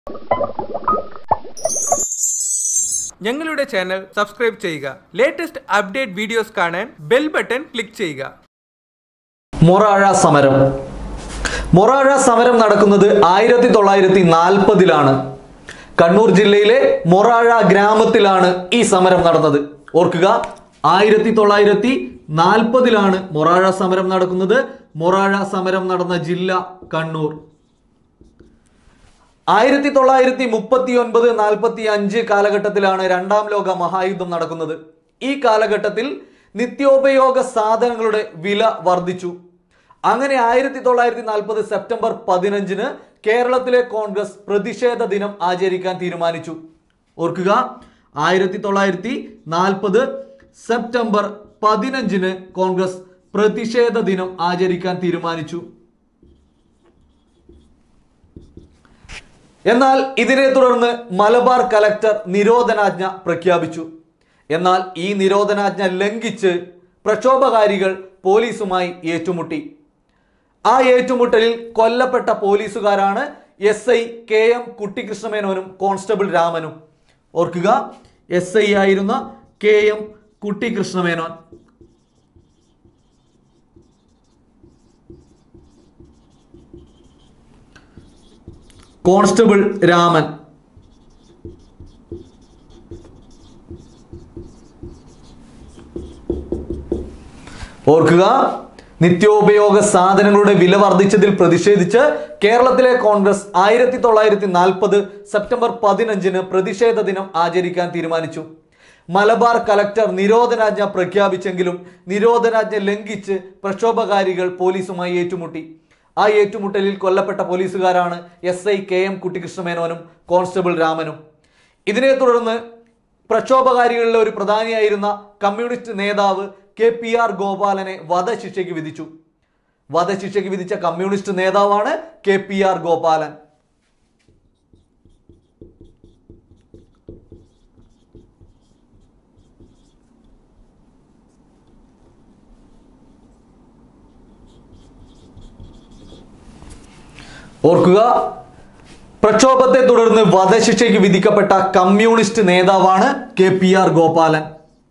ഞങ്ങളുടെ channel subscribe ചെയ്യുക. Latest update videos കാണാൻ ബെൽ ബട്ടൺ ക്ലിക്ക് ചെയ്യുക. മൊറാഴ സമരം. മൊറാഴ സമരം നടക്കുന്നത് 1940-ലാണ്. കണ്ണൂർ ജില്ലയിലെ മൊറാഴ ഗ്രാമത്തിലാണ് ഈ സമരം നടന്നത്. ഓർക്കുക, 1940-ലാണ് മൊറാഴ സമരം നടക്കുന്നത്. മൊറാഴ സമരം നടന്ന ജില്ല കണ്ണൂർ. 1939-45 കാലഘട്ടത്തിലാണ് രണ്ടാം ലോക മഹായുദ്ധം നടക്കുന്നത്. ഈ കാലഘട്ടത്തിൽ നിത്യോപയോഗ സാധനങ്ങളുടെ വില വർദ്ധിച്ചു. അങ്ങനെ 1940 സെപ്റ്റംബർ 15-ന് കേരളത്തിലെ കോൺഗ്രസ് പ്രതിഷേധ ദിനം ആചരിക്കാൻ തീരുമാനിച്ചു. ഓർക്കുക, 1940 സെപ്റ്റംബർ 15-ന് കോൺഗ്രസ് പ്രതിഷേധ ദിനം ആചരിക്കാൻ തീരുമാനിച്ചു. എന്നാൽ ഇതിനെ തുടർന്ന് മലബാർ കലക്ടർ നിരോധനാജ്ഞ പ്രഖ്യാപിച്ചു. എന്നാൽ ഈ നിരോധനാജ്ഞ ലംഘിച്ച് പ്രക്ഷോഭകാരികൾ പോലീസുമായി ഏറ്റുമുട്ടി. ആ ഏറ്റുമുട്ടലിൽ കൊല്ലപ്പെട്ട പോലീസുകാരാണ് SI KM കുട്ടിക്കൃഷ്ണമേനോനും കോൺസ്റ്റബിൾ രാമനും. ഓർക്കുക, SI ആയിരുന്ന KM കുട്ടിക്കൃഷ്ണമേനോൻ. കോൺസ്റ്റബിൾ രാമൻ. ഓർക്കുക, നിത്യോപയോഗ സാധനങ്ങളുടെ വില വർദ്ധിച്ചതിൽ പ്രതിഷേധിച്ച് കേരളത്തിലെ കോൺഗ്രസ് 1940 സെപ്റ്റംബർ 15-ന് പ്രതിഷേധ ദിനം ആചരിക്കാൻ തീരുമാനിച്ചു. മലബാർ കലക്ടർ നിരോധനാജ്ഞ പ്രഖ്യാപിച്ചെങ്കിലും നിരോധനാജ്ഞ ലംഘിച്ച് പ്രക്ഷോഭകാരികൾ പോലീസുമായി ഏറ്റുമുട്ടി. ആ ഏറ്റുമുട്ടലിൽ കൊല്ലപ്പെട്ട പോലീസുകാരാണ് SI KM കുട്ടിക്കൃഷ്ണമേനോനും കോൺസ്റ്റബിൾ രാമനും. ഇതിനെ തുടർന്ന് പ്രക്ഷോഭകാരികളിലെ ഒരു പ്രധാനിയായിരുന്ന കമ്മ്യൂണിസ്റ്റ് നേതാവ് KPR ഗോപാലനെ വധശിക്ഷയ്ക്ക് വിധിച്ചു. വധശിക്ഷയ്ക്ക് വിധിച്ച കമ്മ്യൂണിസ്റ്റ് നേതാവാണ് KPR ഗോപാലൻ. ഓർക്കുക, പ്രക്ഷോഭത്തെ തുടർന്ന് വധശിക്ഷയ്ക്ക് വിധിക്കപ്പെട്ട കമ്മ്യൂണിസ്റ്റ് നേതാവാണ് KPR ഗോപാലൻ.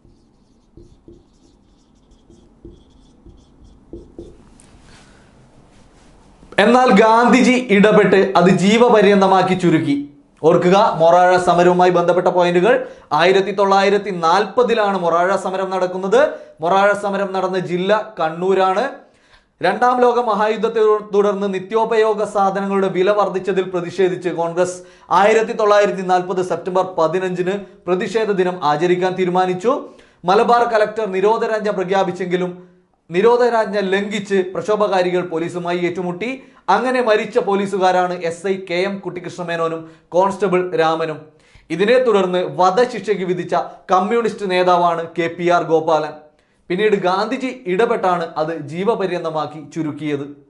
എന്നാൽ ഗാന്ധിജി ഇടപെട്ട് അത് ജീവപര്യന്തമാക്കി ചുരുക്കി. ഓർക്കുക, മൊറാഴ സമരവുമായി ബന്ധപ്പെട്ട പോയിന്റുകൾ. 1940-ലാണ് മൊറാഴ സമരം നടക്കുന്നത്. മൊറാഴ സമരം നടന്ന ജില്ല കണ്ണൂരാണ്. രണ്ടാം ലോക മഹായുദ്ധത്തെ തുടർന്ന് നിത്യോപയോഗ സാധനങ്ങളുടെ വില വർദ്ധിച്ചതിൽ പ്രതിഷേധിച്ച് കോൺഗ്രസ് 1940 സെപ്റ്റംബർ 15-ന് പ്രതിഷേധ ദിനം ആചരിക്കാൻ തീരുമാനിച്ചു. മലബാർ കലക്ടർ നിരോധനാജ്ഞ പ്രഖ്യാപിച്ചെങ്കിലും നിരോധനാജ്ഞ ലംഘിച്ച് പ്രക്ഷോഭകാരികൾ പോലീസുമായി ഏറ്റുമുട്ടി. അങ്ങനെ മരിച്ച പോലീസുകാരാണ് SI KM കുട്ടിക്കൃഷ്ണമേനോനും കോൺസ്റ്റബിൾ രാമനും. ഇതിനെ തുടർന്ന് വധശിക്ഷയ്ക്ക് വിധിച്ച കമ്മ്യൂണിസ്റ്റ് നേതാവാണ് KPR ഗോപാലൻ. പിന്നീട് ഗാന്ധിജി ഇടപെട്ടാണ് അത് ജീവപര്യന്തമാക്കി ചുരുക്കിയത്.